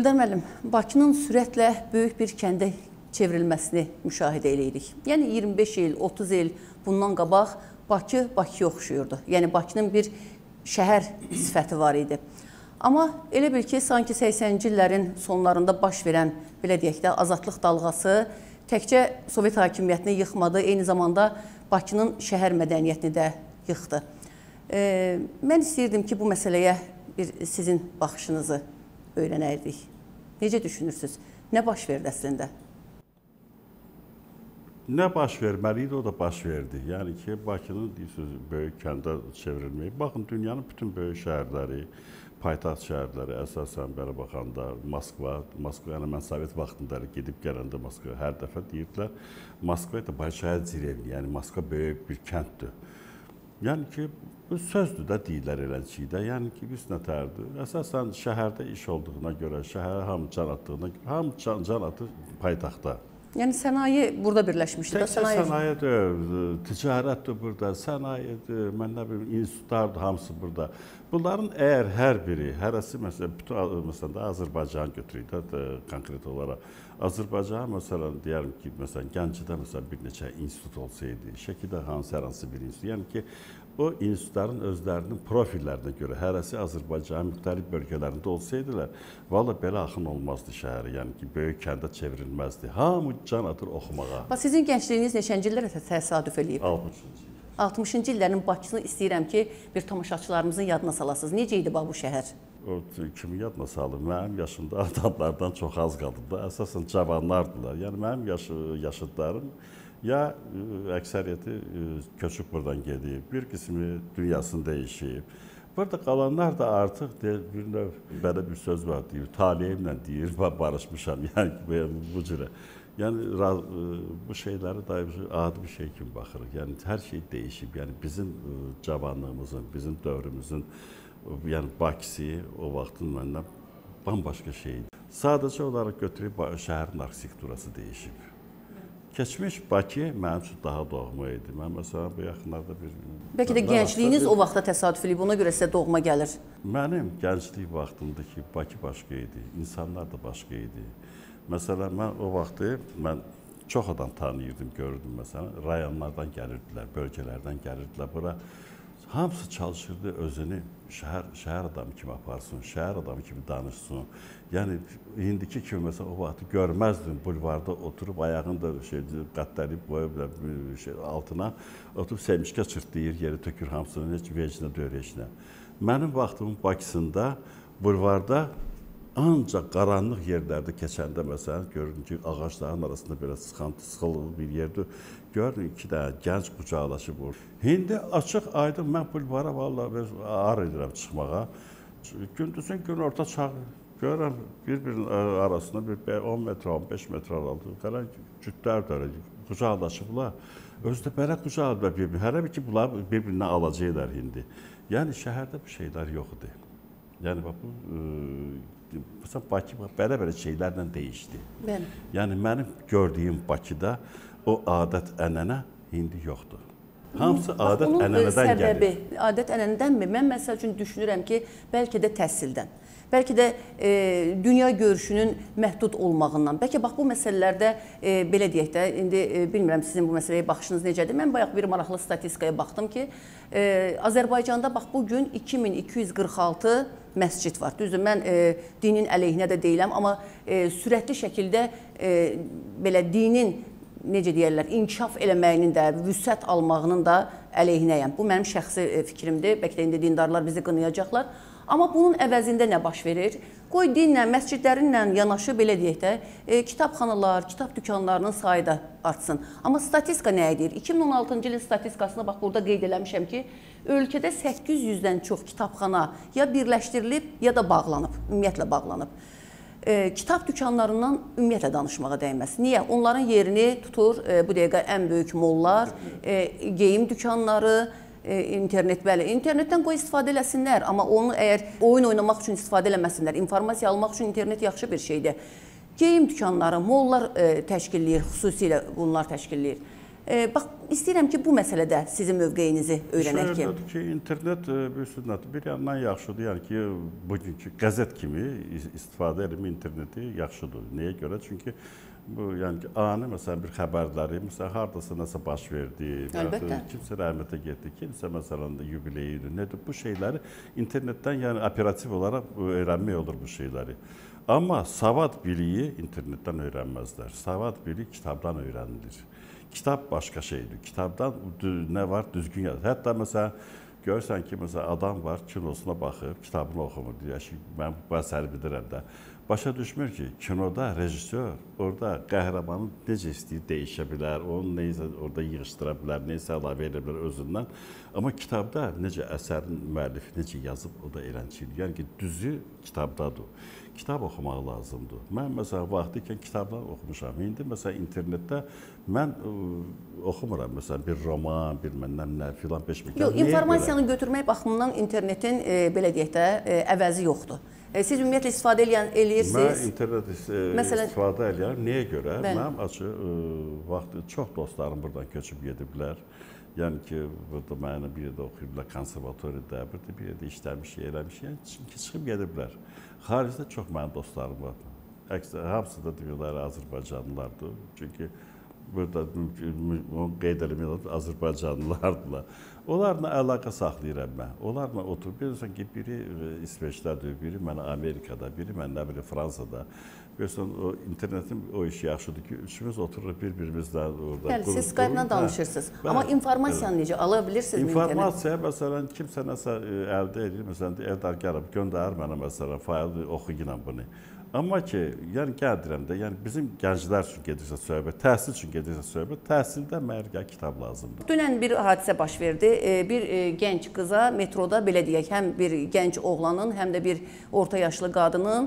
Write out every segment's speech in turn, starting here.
Eldar müəllim, Bakının sürətlə böyük bir kəndə çevrilməsini müşahidə edirik. Yəni 25 il, 30 il bundan qabaq Bakıya oxşuyurdu. Yəni Bakının bir şəhər sifəti var idi. Amma elə bil ki, sanki 80-ci illərin sonlarında baş verən, belə deyək də, azadlıq dalğası təkcə Sovet hakimiyyətini yıxmadı, eyni zamanda Bakının şəhər mədəniyyətini də yıxdı. Mən istəyirdim ki, bu məsələyə sizin baxışınızı öyrənərdik. Necə düşünürsünüz? Nə baş verdi əslində? Nə baş verməliydi, o da baş verdi. Yəni ki, Bakının böyük kəndə çevrilməyi. Baxın, dünyanın bütün böyük şəhərləri, paytaxt şəhərləri, əsasən belə baxanda Moskva, yəni mən Sovet vaxtında gedib gələndə Moskva, hər dəfə deyirdilər, Moskva da Большая деревня, yəni Moskva böyük bir kənddir. Yəni ki, bu sözdür də deyirlər eləncikdə, yəni ki, biz nətərdir? Əsasən şəhərdə iş olduğuna görə, şəhərə hamı can attığına görə, hamı can atır paytaxtda. Yəni sənaye burada birləşmişdir. Təkcə sənayedir, ticarətdir burada, sənayedir, mən nə bilim, institutlardır, hamısı burada. Bunların əgər hər biri, hərəsi məsələn, Azərbaycanı götürük də konkret olaraq. Azərbaycan, məsələn, deyəlim ki, məsələn, Gəncədə məsələn, bir neçə institut olsaydı, Şəkidə hər hansı bir institut, yəni ki, o institutların özlərinin profillərinə görə hərəsi Azərbaycanın müxtəlif bölgələrində olsaydılar, valla belə axın olmazdı şəhəri, yəni ki, böyük kəndə çevrilməzdi. Hamı can atır oxumağa. Sizin gəncliyiniz neçənci illərə təsadüf eləyib? 60-cı il. 60-cı illərin Bakısını istəyirəm ki, bir tamaşaçılarımızın yadına salasınız. Necə idi bu şəhər? O kimi yadına salır? Mənim yaşımda adamlardan çox az qaldı. Əsasən cavanlardılar. Yəni mənim yaşıdlarım ya əksəriyyəti köçüb buradan gedib, bir qismi dünyasını dəyişib. Burada qalanlar da artıq bir növ, belə bir söz var deyir, taleyimlə deyir, barışmışam, yəni bu cürə. Yəni bu şeyləri da adi bir şey kimi baxırıq. Yəni hər şey dəyişib. Yəni bizim cavanlığımızın, bizim dövrümüzün, yəni Bakısı o vaxtın məndən bambaşqa şeydir. Sadəcə olaraq götürüb şəhərin arxitekturası dəyişib. Keçmiş Bakı mənim üçün daha doğma idi. Mən məsələn bu yaxınlarda bir... Bəlkə də gəncliyiniz o vaxtda təsadüf edib, buna görə sizə doğma gəlir. Mənim gənclik vaxtımdakı Bakı başqa idi, insanlar da başqa idi. Məsələn, mən o vaxtı çox adam tanıyırdım, görürdüm məsələn. Rayonlardan gəlirdilər, bölgələrdən gəlirdilər bura. Hamısı çalışırdı özünü şəhər adamı kimi aparsın, şəhər adamı kimi danışsın. Yəni, indiki kimi məsələn o vaxtı görməzdim, bulvarda oturub ayağını da qatlayıb qoyub altına, oturub semişkə çırtlayır, yeri tökür hamısını, heç vecinə, döyreçinə. Mənim vaxtımın Bakısında bulvarda ancaq qaranlıq yerlərdə keçəndə məsələn, görürüm ki, ağacların arasında belə sıxılı bir yerdir. Görürüm, iki dənə gənc qucaqlaşıb olur. İndi açıq aydın mən bulvara vallahi ağır edirəm çıxmağa. Gündüzün gün orta çağı görürəm, bir-birinin arasında bir 10 metr, 15 metr aralıdır. Qara cütlər də qucaqlaşıblar. Özü də belə qucaqlaşıblar bir-birini. Hələ ki, bunlar bir-birindən alacaqlar indi. Yəni, şəhərdə bu şeylər yox idi. Yəni, Bakı belə şeylərlə dəyişdi. Yəni, mənim gördüyüm Bakıda o adət-ənənə indi yoxdur. Hamısı adət-ənənədən gəlir. Adət ənənədənmi? Mən məsəl üçün düşünürəm ki, bəlkə də təhsildən, bəlkə də dünya görüşünün məhdud olmağından, bəlkə bax bu məsələlərdə, belə deyək də, indi bilmirəm sizin bu məsələyə baxışınız necədir. Mən bayaq bir maraqlı statistikaya baxdım ki, Azərbaycanda bax bugün 2246 məscid var. Düzdür, mən dinin əleyhinə də deyiləm, amma sürətli şəkildə belə dinin, necə deyərlər, inkişaf eləməyinin də, vüsət almağının da əleyhinəyəm. Bu mənim şəxsi fikrimdir. Bəlkə də indi dindarlar bizi qınayacaqlar. Amma bunun əvəzində nə baş verir? Qoy dinlə, məscidlərinlə yanaşı, belə deyək də, kitabxanalar, kitab dükanlarının sayı da artsın. Amma statistika nə edir? 2016-cı ilin statistikasına bax, burada qeyd eləmişəm ki, ölkədə 800-dən çox kitabxana ya birləşdirilib, ya da bağlanıb, ümumiyyətlə bağlanıb. Kitab dükanlarından ümumiyyətlə danışmağa dəyməz. Niyə? Onların yerini tutur, bu dəqiqə ən böyük mollar, geyim dükanları, internet, bəli, internetdən qoy istifadə eləsinlər, amma onu əgər oyun oynamaq üçün istifadə eləməsinlər, informasiya almaq üçün internet yaxşı bir şeydir. Geyim dükanları, mollar təşkil edir, xüsusilə bunlar təşkil edir. Bax, istəyirəm ki, bu məsələdə sizin mövqeyinizi öyrənək ki. Şöyle ki, internet bir yandan yaxşıdır. Yəni ki, bugünkü qəzet kimi istifadə edib interneti yaxşıdır. Nəyə görə? Çünki bu, yəni ki, ani məsələn bir xəbərləri, məsələn, hardasa nəsə baş verdi, kimsə rəhmətə getdi, kimsə məsələn yubileydir, nədir? Bu şeyləri internetdən, yəni operativ olaraq öyrənmək olur bu şeyləri. Amma savad biliyi internetdən öyrənməzlər. Savad biliyi kitabdan öyrənilir. Kitab başqa şeydir. Kitabdan nə var? Düzgün yazır. Hətta məsələn, görürsən ki, məsələn, adam var, kinosuna baxıb, kitabını oxumur. Deyək ki, mən bu əsəri bilirəm də. Başa düşmür ki, kinoda rejissor orada qəhrəmanı necə istəyir dəyişə bilər, onu neysə orada yığışdıra bilər, neysə əlavə edə bilər özündən. Amma kitabda necə əsərin müəllifi necə yazıb, o da eləncədir. Yəni ki, düzü kitabdadır. Kitab oxumaq lazımdır. Mən məsələn vaxtı ikən kitablar oxumuşam. İndi məsələn internetdə mən oxumuram. Məsələn bir roman, bir məndən nə filan 5 min. Yox, informasiyanı götürmək baxımından internetin belə deyək də əvəzi yoxdur. Siz ümumiyyətlə istifadə eləyirsiniz? Mən internet istifadə eləyirəm. Nəyə görə? Mənim vaxtı çox dostlarım buradan köçüb gediblər. Yəni ki, burada mənə bir yerdə oxuyublar, konservatoriyada, burada bir yerdə işləmiş, eləmiş. Yəni çünki çıxıb gediblər. Xaricdə çox mənim dostlarım var. Hamısı da deyirlər Azərbaycanlılardır. Çünki burada qeyd eləmək Azərbaycanlılardılar. Onlarla əlaqə saxlayıram mən. Onlarla oturub, bilirsən ki, biri İsveçdədir, biri mənə Amerikada, biri mən nə bilim Fransada. Bilirsən, internetin o işi yaxşıdır ki, üçümüz otururuq bir-birimizlə orada. Bəli, siz Skype-dan danışırsınız. Amma informasiyanı necə ala bilirsiniz? İnformasiya, məsələn, kimsə nəsə əldə edir, məsələn, Eldar gəlib, göndərir mənə, məsələn, faylı oxuyunam bunu. Amma ki, yəni gəldirəm də, yəni bizim gənclər üçün gedirsə söhbət, təhsil üçün gedirsə söhbət, təhsildə məhər kitab lazımdır. Dünən bir hadisə baş verdi. Bir gənc qıza metroda, belə deyək, həm bir gənc oğlanın, həm də bir orta yaşlı qadının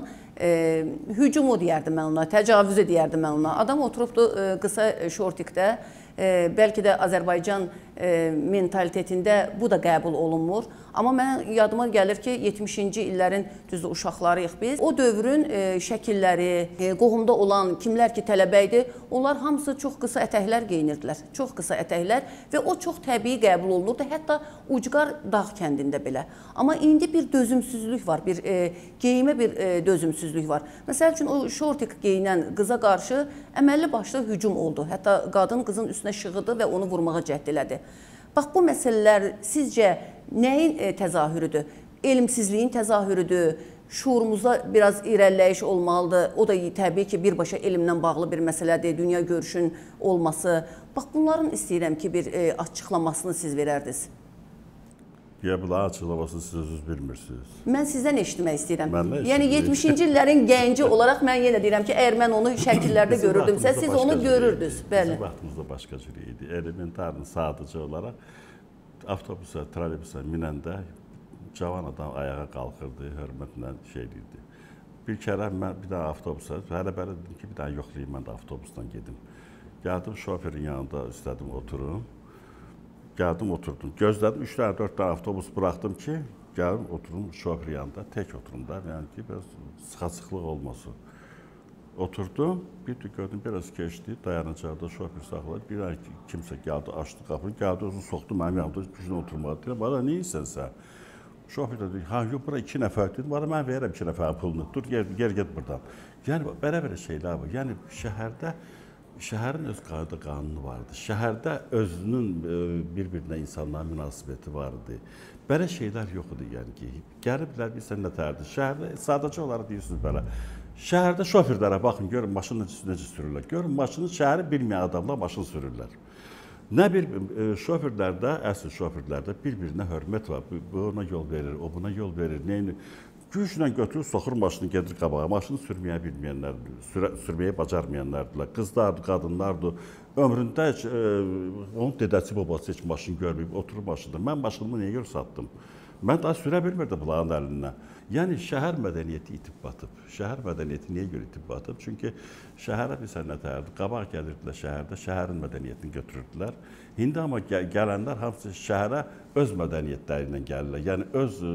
hücumu deyərdim mən ona, təcavüzü deyərdim mən ona. Adam oturubdu qısa şortikdə, bəlkə də Azərbaycan mentalitetində bu da qəbul olunmur. Amma mən yadıma gəlir ki, 70-ci illərin düzdür uşaqlarıyıq biz. O dövrün şəkilləri, qohumda olan kimlər ki tələbə idi, onlar hamısı çox qısa ətəklər geyinirdilər. Çox qısa ətəklər və o çox təbii qəbul olunurdu, hətta Ucqar dağ kəndində belə. Amma indi bir dözümsüzlük var, bir geyimə bir dözümsüzlük var. Məsəl üçün o şortik geyinən qıza qarşı əməlli başlı hücum oldu. Hətta qadın qızın üstünə şığıdı və onu vurmağa cəhd elədi. Bax, bu məsələlər sizcə nəyin təzahürüdür? Elmsizliyin təzahürüdür, şuurumuzda biraz irəliləyiş olmalıdır. O da təbii ki, birbaşa elmlə bağlı bir məsələdir, dünya görüşün olması. Bax, bunların istəyirəm ki, bir açıqlamasını siz verərdiniz. Ya, bunların açıqlamasını siz özünüz bilmirsiniz. Mən sizdən eşitmək istəyirəm. Yəni, 70-ci illərin gənci olaraq mən yenə deyirəm ki, əgər mən onu şəkillərdə görürdümsə, siz onu görürdünüz. Bizim vaxtımızda başqa cür idi. Elementarın sadıcı olaraq avtobusa, troleybusa minəndə cavan adam ayağa qalxırdı, hörmətlə şey deyirdi. Bir kərə mən bir dənə avtobusa, hələ-bələ dedim ki, bir dənə yoxlayayım, mən də avtobusdan gedim. Gəldim, şoferin yanında istədim oturum. Gəldim, oturdum. Gözlədim, 3 dənə, 4 dənə avtobus buraxdım ki, gəldim, oturum şoferin yanında, tək oturum da, yəni ki, biraz sıxasıqlıq olmasın. Oturdum, bir də gördüm, biraz keçdi, dayanacaqda şofer saxladı. Bir ay kimsə gəldi, açdı qapını, gəldi, özünü soxdu mənim yanımda, gücünə oturmağa. Deyirəm, bana nə isə sən? Şofer də deyir, ha, yox, bura 2 nəfər dedim, bana mən verəm 2 nəfərin pulunu, dur, gel get buradan. Yəni, belə-belə şeylər var. Yəni, şəhərin öz qanunu vardı. Şəhərdə özünün bir-birinə insanların münasibəti vardı. Belə şeylər yox idi, yəni ki, gəliblər, bilsən nə tərdir. Şəhərdə, sadəcə olaraq deyirsiniz belə, şəhərdə şoferlərə baxın, görün maşını necə sürürlər. Görün maşını şəhəri bilməyən adamlar maşını sürürlər. Nə bir şoferlərdə, əsl şoferlərdə bir-birinə hörmət var. Bu ona yol verir, o buna yol verir. Neyini? Güclə götürür, soxur maşını, gedir qabağa. Maşını sürməyə bilməyənlərdir, sürməyə bacarmayanlardılar. Qızlardır, qadınlardır. Ömründə heç, onun dedəsi, babası heç maşını görməyib, oturur maşında. Mən maşınımı niyə görə satdım? Mən daha sürə bilmirdim bunların əlindən. Yəni, şəhər mədəniyyəti itib batıb. Şəhər mədəniyyəti niyə görə itib batıb? Çünki şəhərə bilsən nə tərdir? Qabaq gəlirdilər şəhərdə, şəhərin mədəniyyətini götürürdülər. İndi amma gələnlər hamısı şəhərə öz mədəniyyətləri ilə gəlirlər. Yəni,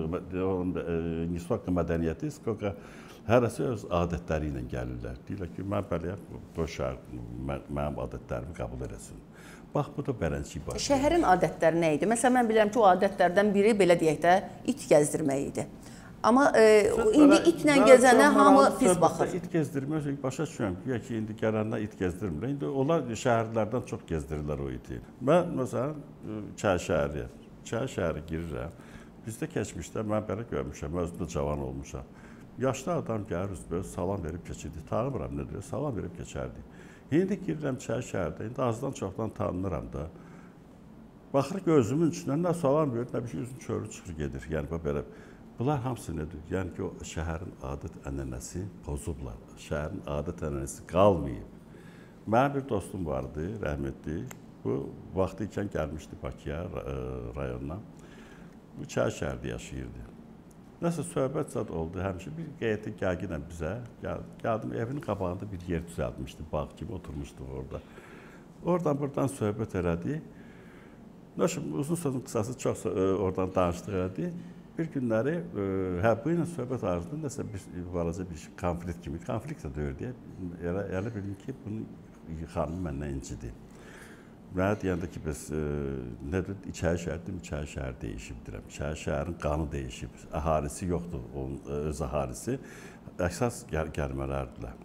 öz nisbətlə mədəniyyəti, hərəsi öz adətləri ilə gəlirlər. Deyirlər ki, mən bələyəm, bu şəhər mənim adətlərimi qəbul eləsin. Bax, bu da bərəncik baş. Şəhərin adətləri nə idi? Məsələn, mən bilirəm ki, o adətlərdən biri, belə deyək də, it gəzdirmək idi. Amma indi itlə gəzənə hamı pis baxır. İt gəzdirmək, başa düşürəm ki, indi gələnlər it gəzdirmirlər. İndi onlar şəhərlərdən çox gəzdirirlər o iti. Mən, məsələn, Çay şəhəri girirəm. Bizdə keçmişdə mən belə görmüşəm, özüm də cavan olmuşam. Yaşlı adam gəlir, üzbəüz salam verib keçirdi. Tanımıram nə deyir, salam verib keçərdi. İndi girirəm Çay şəhərdə, indi azdan çoxdan tanınıram da. Baxır gözümün içindən nə salam verir, nə bir şey üzün çölü çıxır gedir. Yəni belə. Bunlar hamısı nədir? Yəni ki, o şəhərin adət-ənənəsi pozublar. Şəhərin adət-ənənəsi qalmayıb. Mənim bir dostum vardı, rəhmətli. Bu, vaxtı ikən gəlmişdi Bakıya, rayonuna. Bu Çay şəhərdə yaşayırdı. Nəsə söhbət zad oldu, həmişə bir qeyyəti gəlginən bizə. Gəldim, evinin qabağında bir yer düzəltmişdi, bağ kimi oturmuşduq orada. Oradan-buradan söhbət elədi. Uzun sözün qısası çox oradan danışdıq elədi. Bir günləri, bu ilə söhbət arzında nəsə balaca bir konflikt kimi, konflikt də deyir deyə, elə bildim ki, bunun xanımı məndən incidi. Mənə deyəndə ki, biz İçəri şəhərdir, İçəri şəhər dəyişibdirəm. İçəri şəhərin qanı dəyişib, əhalisi yoxdur, onun öz əhalisi. Əsas gəlmələrdirlər.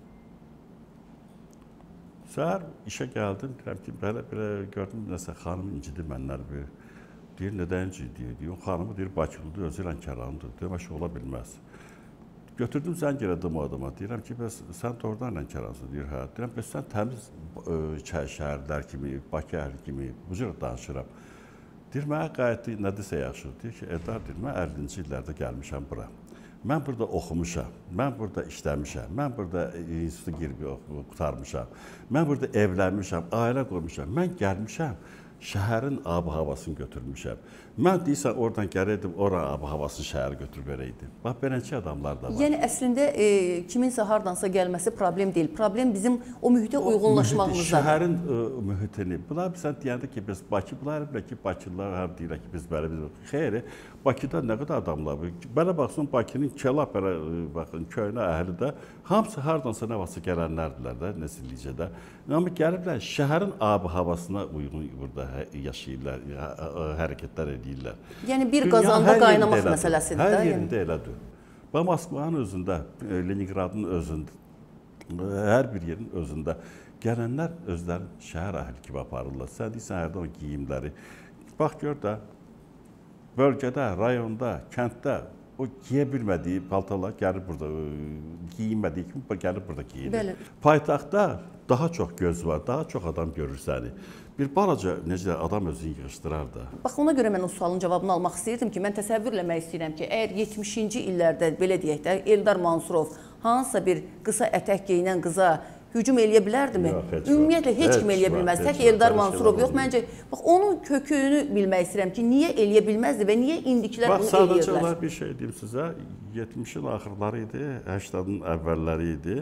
Səhər işə gəldim, deyirəm ki, belə gördüm, nəsə xanım incidi mənlər bir. Deyir, nədən incidi? Deyir, o xanımı deyir, Bakılıdır, özü Lənkəranlıdır. Demək ki, ola bilməz. Götürdüm zəng elədim o adama, deyirəm ki, sən doğrudan Lənkəransın, deyir, hə. Deyirəm, sən təmiz şəhərlər kimi, Bakı əhli kimi, bu cür danışıram. Deyir, mənə qayət nədirsə yaxşı, deyir ki, Eldar, deyir, mən 50-ci illərdə gəlmişəm bura. Mən burada oxumuşam, mən burada işləmişəm, mən burada institutu girib qutarmışam, mən burada evlənmişəm, ailə qurmuşam, mən gəlmişəm. Şəhərin ab-havasını götürmüşəm. Mən deyirsən, oradan gələydim, oranın ab-havasını şəhəri götürüb verəydim. Bax, beləncə adamlar da var. Yəni, əslində, kiminsə hardansa gəlməsi problem deyil. Problem bizim o mühitə uyğunlaşmağımızdadır. Şəhərin mühitini. Bunlar sən deyəndə ki, biz Bakılar, ki, Bakılar həm deyirlər ki, biz belə biz. Xeyr, Bakıda nə qədər adamlar var. Belə baxsın, Bakının kəlap, baxın, köynə əhli də hamısı hardansa nə vaxtsa gələnlərdirlər də, nəsillicədə. Amma gəliblər, şəhərin ab-havasına uyğun burada yaşayırlar, hərəkətlər edirlər. Yəni, bir qazanda qaynamaq məsələsidir. Hər yerində elədir. Və Moskvanın özündə, Leningradın özündə, hər bir yerin özündə gələnlər özlərini şəhər əhli kimi aparırlar. Sən deyirsən, hərdən o geyimləri. Bax, gör də, bölgədə, rayonda, kənddə o giyə bilmədiyi paltarlar gəlir burada, giyinmədiyi kimi gəlir burada giyinir. Paytaxtda daha çox göz var, daha çox adam görür səni. Bir balaca necə adam özünü yığışdırar da. Bax, ona görə mən o sualın cavabını almaq istəyirdim ki, mən təsəvvür eləmək istəyirəm ki, əgər 70-ci illərdə, belə deyək də, Eldar Mansurov hansısa bir qısa ətək geyinən qıza hücum eləyə bilərdimi? Ümumiyyətlə, heç kim eləyə bilməz. Tək Eldar Mansurov yox, məncə, bax, onun kökünü bilmək istəyirəm ki, niyə eləyə bilməzdi və niyə indikilər bunu eləyirlər? Bax, sadəcə olaraq bir şey deyim sizə, 70-in axırları idi, 80-in əvvəlləri idi.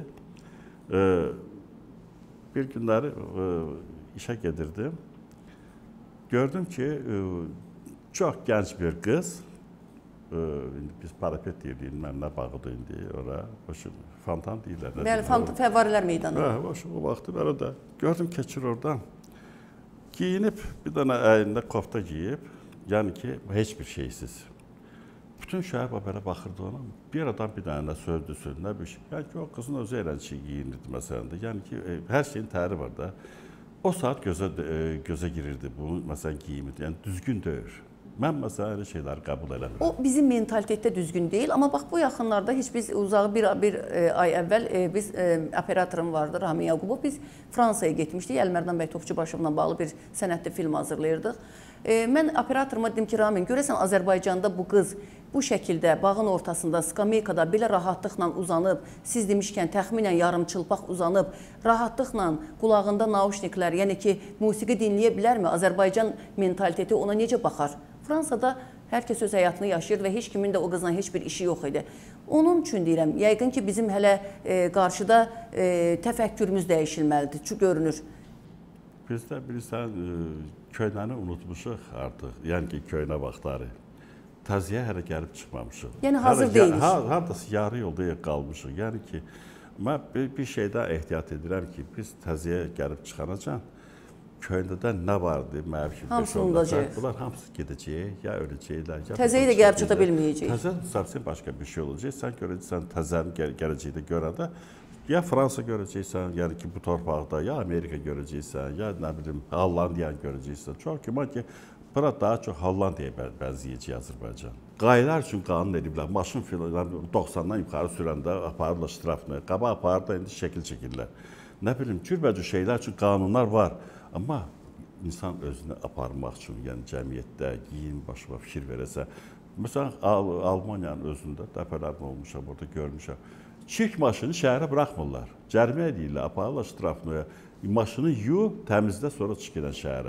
Bir günləri işə gedirdim. Gördüm ki, çox gənc bir qız, biz parapet deyirdik, nə bağıdır indi ora, fontan deyirlər. Bəli, Fəvvarilər meydanı. O vaxtı belə də gördüm, keçir oradan. Giyinib, bir dənə əyində kofta giyib, yəni ki, heç bir şeysiz. Bütün şəhər belə baxırdı ona. Bir adam bir dənə sözdü, nə bir şey. Yəni ki, o qızın özü eləncə giyinirdi məsələn də. Yəni ki, hər şeyin təri var da. O saat gözə girirdi bu, məsələn, giyimi. Yəni, düzgün deyir. Mən, məsələn, elə şeyləri qəbul eləmirəm. O, bizim mentalitetdə düzgün deyil. Amma bax, bu yaxınlarda heç biz uzağı bir ay əvvəl biz operatorum vardı, Ramin Yaqubov. Biz Fransaya getmişdik. Əlmərdan bəy Topçubaşovla bağlı bir sənətli film hazırlayırdıq. Mən operatoruma dedim ki, Ramin, görəsən Azərbaycanda bu qız bu şəkildə bağın ortasında, skameykada belə rahatlıqla uzanıb, siz demişkən təxminən yarımçılpaq uzanıb, rahatlıqla qulağında naushniklər, yəni ki, musiqi dinləyə bilərmi? Azərbaycan mentaliteti ona necə baxar? Fransada hər kəs öz həyatını yaşayır və heç kimin də o qızla heç bir işi yox idi. Onun üçün deyirəm, yəqin ki, bizim hələ qarşıda təfəkkürümüz dəyişilməlidir, çünki görünür. Bizdə bilirsən, köynəni unutmuşuq artıq, yəni ki, köynə vaxtları. Təziyə hələ gəlib çıxmamışıq. Yəni, hazır deyilik. Haradasa yarı yolda qalmışıq. Yəni ki, mən bir şeydən ehtiyat edirəm ki, biz təziyə gəlib çıxanacan, köynədə nə vardı, mənim kimi hamısı unudacaq. Bunlar hamısı gedəcək, ya öləcəklər, ya Təzəyə də gəlib çata bilməyəcək. Təzə savsın başqa bir şey olacaq. Sən görəcəksən təzənin gələcəkdə görəndə ya Fransa görəcəksən, yəni ki bu torpaqda, ya Amerika görəcəksən, ya nə bilim Hollandiyanı görəcəksən. Çox güman ki bura daha çox Hollandiyaya bənzəyəcək Azərbaycan. Qayılar üçün qanun ediblər. Maşın filan 90-dan yuxarı sürəndə aparırlar ştrafını. Qaba aparır da indi şəkil çəkirlər. Nə bilim, cürbəcür şeylər üçün qanunlar var. Amma insan özünü aparmaq üçün, yəni cəmiyyətdə geyim başına fikir verəsə, məsələn, Almaniyanın özündə dəfələrlə olmuşam, orada görmüşəm. Çirk maşını şəhərə buraxmırlar. Cərimə edirlər, aparırlar ştrafını. Maşını yuyub, təmizlə, sonra çıxırlar şəhərə.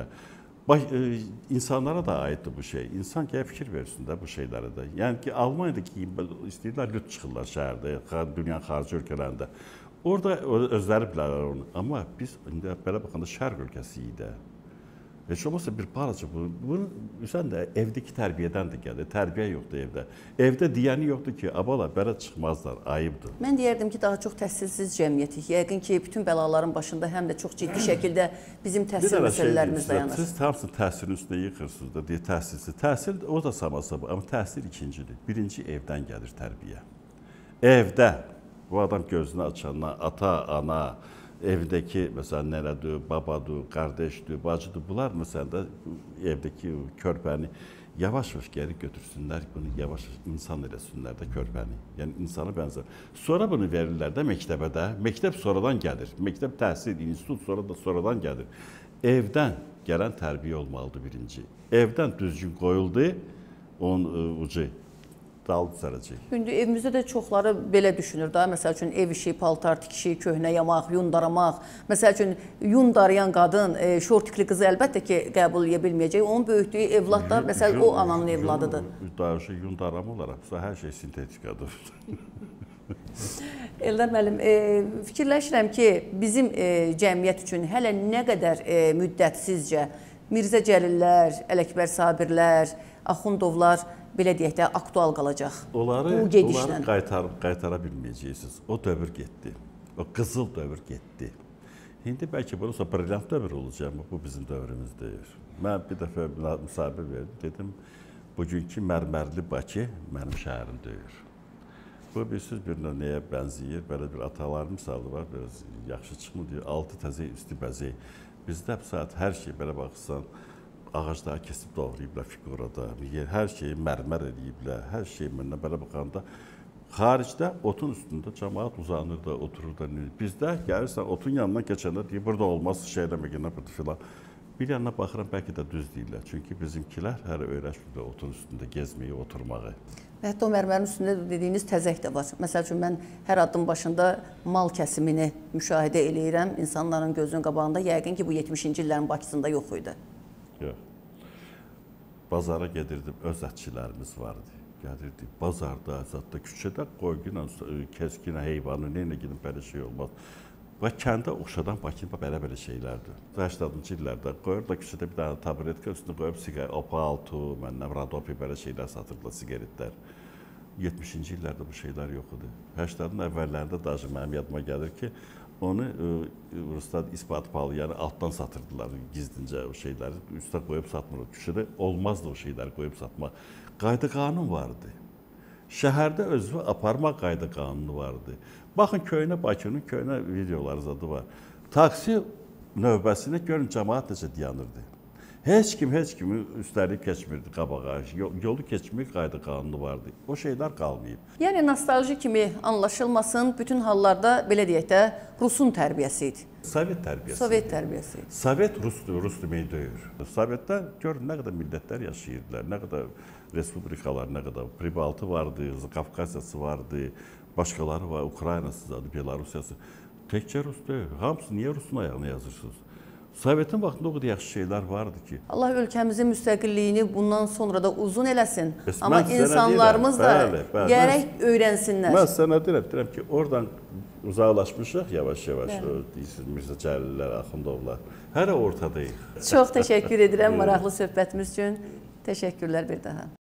İnsanlara da aiddir bu şey. İnsan gəlib fikir versin də bu şeylərə də. Yəni ki, Almaniyadakı istəyirlər, lüt çıxırlar şəhərdə, dünyanın xarici ölkələrində. Orada özləri bilərlər onu. Amma biz indi belə baxanda şərq ölkəsiyik də. Heç olmazsa bir balaca bunu sən də evdəki tərbiyədən də gəlir. Tərbiyə yoxdur evdə. Evdə deyəni yoxdur ki, abala belə çıxmazlar, ayıbdır. Mən deyərdim ki, daha çox təhsilsiz cəmiyyətik. Yəqin ki, bütün bəlaların başında həm də çox ciddi şəkildə bizim təhsil məsələlərimiz dayanır. Siz hamısını təhsilin üstünə yıxırsınız da, deyə təhsilsiz. Təhsil o da sabah, amma təhsil ikincidir. Birinci evdən gəlir tərbiyə. Evdə bu adam gözünü açandan ata, ana, evdəki məsələn nənədir, babadır, qardaşdır, bacıdır. Bunlar məsələn də evdəki körpəni yavaş-yavaş geri götürsünlər, bunu yavaş-yavaş insan eləsinlər də körpəni. Yəni insana bənzər. Sonra bunu verirlər də məktəbə də. Məktəb sonradan gəlir. Məktəb təhsil, institut sonradan gəlir. Evdən gələn tərbiyə olmalıdır birinci. Evdən düzgün qoyuldu, onun ucu dal düzələcək. İndi evimizdə də çoxları belə düşünür da. Məsəl üçün ev işi, paltar tikişi, köhnə yamaq, yun daramaq. Məsəl üçün yun darayan qadın, şortikli qızı əlbəttə ki, qəbul edə bilməyəcək. Onun böyütdüyü evlad da məsəl o ananın evladıdır. Yun darama olaraq hər şey sintetikadır. Eldar müəllim, fikirləşirəm ki, bizim cəmiyyət üçün hələ nə qədər müddət sizcə Mirzə Cəlillər, Ələkbər Sabirlər, Axundovlar belə deyək də aktual qalacaq. Onları qaytara bilməyəcəksiniz. O dövr getdi. O qızıl dövr getdi. İndi bəlkə bunun sonra brilliant dövr olacaq, amma bu bizim dövrümüz deyil. Mən bir dəfə müsahibə verdim, dedim, bugünkü mərmərli Bakı mənim şəhərim deyil. Bu bir söz birinə nəyə bənzəyir? Belə bir atalar misalı var, biraz yaxşı çıxmır deyir, altı təzək, üstü bəzək. Bizdə bu saat hər şey belə baxırsan, ağacları kesib doğrayıblar figurada, hər şeyi mərmər ediblər, hər şey mənə belə baxanda xaricdə otun üstündə cəmaat uzanır da, oturur da. Bizdə gəlirsən, otun yanından keçəndə deyir, burada olmaz, şey eləməklə, burada filan. Bir yanına baxıram, bəlkə də düz deyirlər. Çünki bizimkilər hələ öyrəşmir otun üstündə gezməyi, oturmağı. Və hətta o mərmərin üstündə dediyiniz təzək də var. Məsəl üçün, mən hər addım başında mal kəsimini müşahidə eləyirəm. İnsanların gözünün qabağında yəqin ki, bu 70-ci illərin Bakısında yox idi. Yox. Bazara gedirdim, öz ətçilərimiz vardı. Gəlirdik, bazarda, zətdə, küçədə qoyquyla, kəskinə, heyvanı, neylə gidin, belə şey olmaz. Və kəndə oxşadan Bakıda belə şeylərdir. 80-cı illərdə qoyur da küçədə bir dənə taburetka üstünə qoyub siqaret, opaltu, mənnəm, radopi, belə şeylər satırdılar, sigaretlər. 70-ci illərdə bu şeylər yox idi. 80-ın əvvəllərində daşı mənim yadıma gəlir ki, onu Ruslar ispat pahalı, yəni altdan satırdılar gizlincə o şeyləri, üstə qoyub satmırdı. Küçədə olmazdı o şeyləri qoyub satmaq. Qayda qanun vardı. Şəhərdə özünü aparmaq qayda qanunu vardı. Baxın, köhnə Bakının köhnə videoları zadı var. Taksi növbəsinə görün, cəmaat necə dayanırdı. Heç kimi üstəliyib keçmirdi qabağa. Yolu keçmək qayda qanunu vardı. O şeylər qalmayıb. Yəni, nostalji kimi anlaşılmasın, bütün hallarda, belə deyək də, Rusun tərbiyəsi idi. Sovet tərbiyəsi. Sovet tərbiyəsi. Sovet Rus demək deyil. Sovetdə görün, nə qədər millətlər yaşayırdılar, nə qədər respublikalar, nə qədər Pribaltı vardı, Qafqaziyası vardı, başqaları var, Ukraynası, Belarusiyası. Təkcə Rus deyil. Hamısı niyə Rusun ayağına yazırsınız? Sovetin vaxtında o qədər yaxşı şeylər vardı ki. Allah ölkəmizin müstəqilliyini bundan sonra da uzun eləsin. Amma insanlarımız da gərək öyrənsinlər. Mən sənə deyirəm ki, oradan uzaqlaşmışıq yavaş-yavaş. Deyirsiniz, Mirzə Cəlillər, Axundovlar. Hələ ortadayıq. Çox təşəkkür edirəm maraqlı söhbətimiz üçün. Təşəkkürlər bir daha.